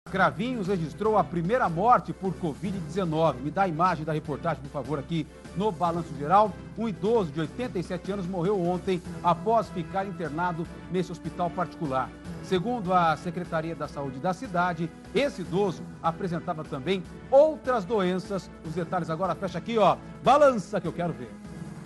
Cravinhos registrou a primeira morte por Covid-19. Me dá a imagem da reportagem, por favor, aqui no Balanço Geral. Um idoso de 87 anos morreu ontem após ficar internado nesse hospital particular. Segundo a Secretaria da Saúde da cidade, esse idoso apresentava também outras doenças. Os detalhes agora, fecha aqui, ó. Balança que eu quero ver.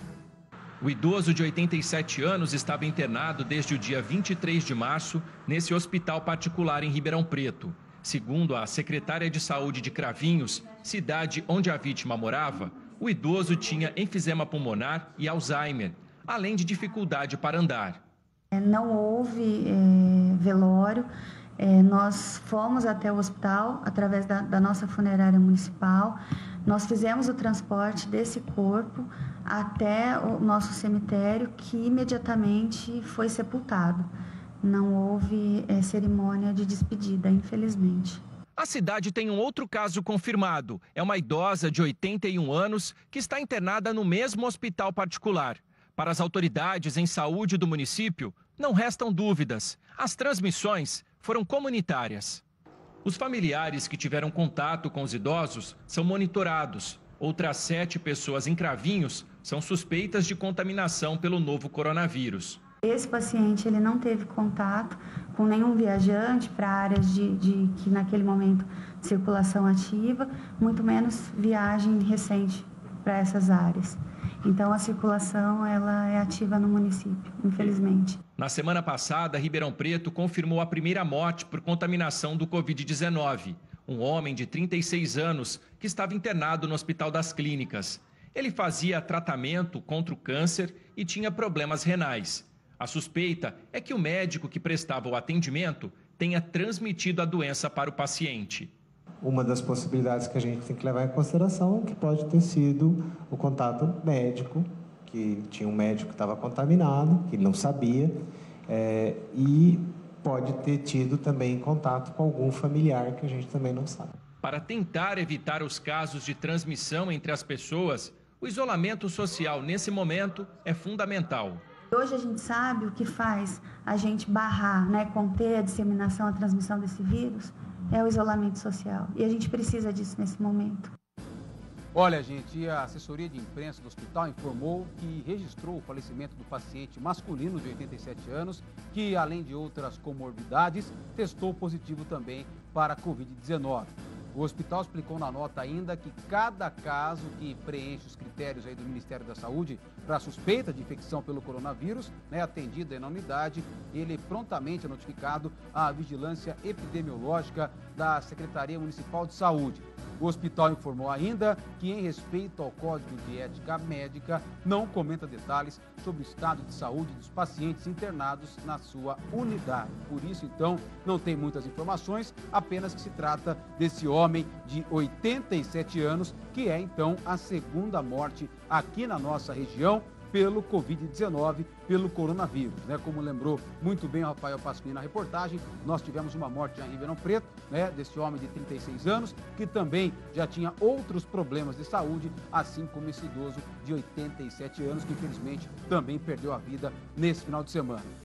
O idoso de 87 anos estava internado desde o dia 23 de março nesse hospital particular em Ribeirão Preto. Segundo a secretária de Saúde de Cravinhos, cidade onde a vítima morava, o idoso tinha enfisema pulmonar e Alzheimer, além de dificuldade para andar. Não houve velório, nós fomos até o hospital através da nossa funerária municipal, nós fizemos o transporte desse corpo até o nosso cemitério, que imediatamente foi sepultado. Não houve cerimônia de despedida, infelizmente. A cidade tem um outro caso confirmado. É uma idosa de 81 anos que está internada no mesmo hospital particular. Para as autoridades em saúde do município, não restam dúvidas. As transmissões foram comunitárias. Os familiares que tiveram contato com os idosos são monitorados. Outras 7 pessoas em Cravinhos são suspeitas de contaminação pelo novo coronavírus. Esse paciente ele não teve contato com nenhum viajante para áreas que naquele momento circulação ativa, muito menos viagem recente para essas áreas. Então a circulação ela é ativa no município, infelizmente. Na semana passada, Ribeirão Preto confirmou a primeira morte por contaminação do Covid-19. Um homem de 36 anos que estava internado no Hospital das Clínicas. Ele fazia tratamento contra o câncer e tinha problemas renais. A suspeita é que o médico que prestava o atendimento tenha transmitido a doença para o paciente. Uma das possibilidades que a gente tem que levar em consideração é que pode ter sido o contato médico, que tinha um médico que estava contaminado, que ele não sabia, e pode ter tido também contato com algum familiar que a gente também não sabe. Para tentar evitar os casos de transmissão entre as pessoas, o isolamento social nesse momento é fundamental. Hoje a gente sabe o que faz a gente barrar, conter a disseminação, a transmissão desse vírus, é o isolamento social. E a gente precisa disso nesse momento. Olha, gente, a assessoria de imprensa do hospital informou que registrou o falecimento do paciente masculino de 87 anos, que, além de outras comorbidades, testou positivo também para a Covid-19. O hospital explicou na nota ainda que cada caso que preenche os critérios aí do Ministério da Saúde para suspeita de infecção pelo coronavírus, atendido na unidade, ele prontamente é notificado à vigilância epidemiológica da Secretaria Municipal de Saúde. O hospital informou ainda que, em respeito ao Código de Ética Médica, não comenta detalhes sobre o estado de saúde dos pacientes internados na sua unidade. Por isso, então, não tem muitas informações, apenas que se trata desse homem de 87 anos, que é, então, a segunda morte aqui na nossa região pelo Covid-19, pelo coronavírus. Como lembrou muito bem o Rafael Pasquim na reportagem, nós tivemos uma morte já em Ribeirão Preto, desse homem de 36 anos, que também já tinha outros problemas de saúde, assim como esse idoso de 87 anos, que infelizmente também perdeu a vida nesse final de semana.